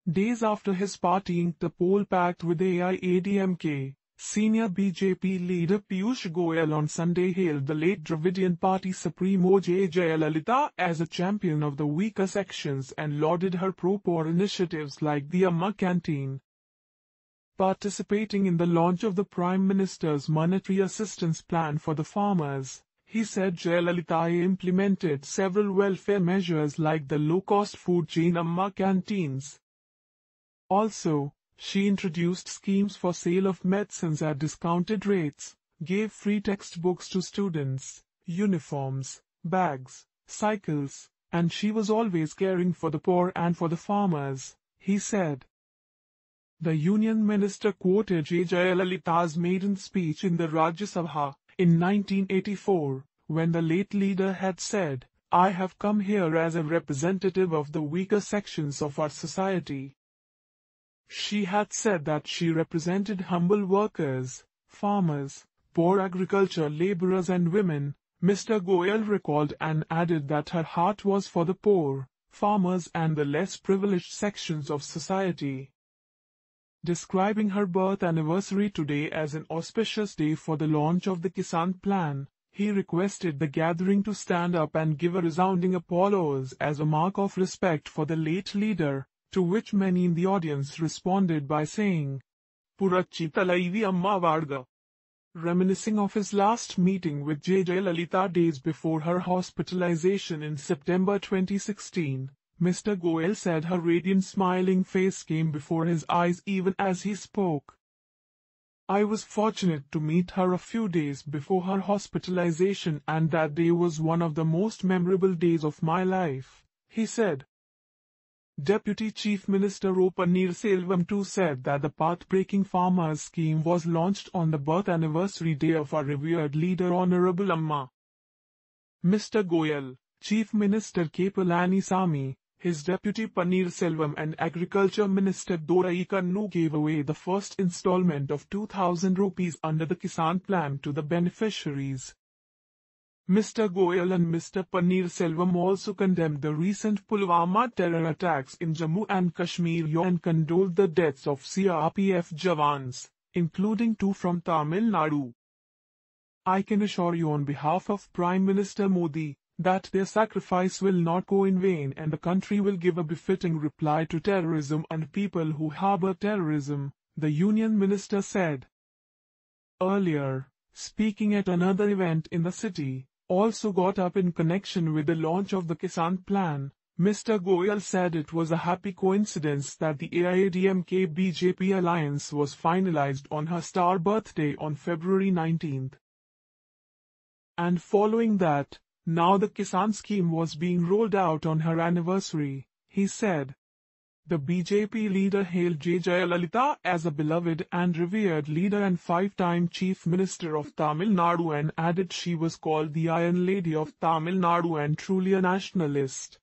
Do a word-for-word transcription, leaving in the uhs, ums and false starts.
Days after his party inked a poll pact with A I A D M K, senior B J P leader Piyush Goyal on Sunday hailed the late Dravidian party supremo J Jayalalithaa as a champion of the weaker sections and lauded her pro-poor initiatives like the Amma canteen. Participating in the launch of the Prime Minister's monetary assistance plan for the farmers, he said Jayalalithaa implemented several welfare measures like the low-cost food chain Amma canteens. Also, she introduced schemes for sale of medicines at discounted rates, gave free textbooks to students, uniforms, bags, cycles, and she was always caring for the poor and for the farmers, he said. The union minister quoted J Jayalalitha's maiden speech in the Rajya Sabha in nineteen eighty-four, when the late leader had said, "I have come here as a representative of the weaker sections of our society." She had said that she represented humble workers, farmers, poor agriculture laborers and women, Mister Goyal recalled, and added that her heart was for the poor, farmers and the less privileged sections of society. Describing her birth anniversary today as an auspicious day for the launch of the Kisan Plan, he requested the gathering to stand up and give a resounding applause as a mark of respect for the late leader, to which many in the audience responded by saying, "Purachi Talaivi Amma Varga." Reminiscing of his last meeting with J Jayalalithaa days before her hospitalization in September twenty sixteen, Mister Goyal said her radiant smiling face came before his eyes even as he spoke. "I was fortunate to meet her a few days before her hospitalization, and that day was one of the most memorable days of my life," he said. Deputy Chief Minister O Selvam too said that the path-breaking farmers scheme was launched on the birth anniversary day of our revered leader Honorable Amma. Mister Goyal, Chief Minister K Palanisamy, his deputy Selvam and Agriculture Minister Doraikannu gave away the first installment of two thousand rupees under the Kisan Plan to the beneficiaries. Mister Goyal and Mister Selvam also condemned the recent Pulwama terror attacks in Jammu and Kashmir and condoled the deaths of C R P F jawans, including two from Tamil Nadu. "I can assure you on behalf of Prime Minister Modi that their sacrifice will not go in vain and the country will give a befitting reply to terrorism and people who harbor terrorism," the union minister said. Earlier, speaking at another event in the city, also got up in connection with the launch of the Kisan Plan, Mister Goyal said it was a happy coincidence that the A I A D M K B J P alliance was finalized on her star birthday on February nineteenth. And following that, now the Kisan scheme was being rolled out on her anniversary, he said. The B J P leader hailed J Jayalalithaa as a beloved and revered leader and five-time Chief Minister of Tamil Nadu and added she was called the Iron Lady of Tamil Nadu and truly a nationalist.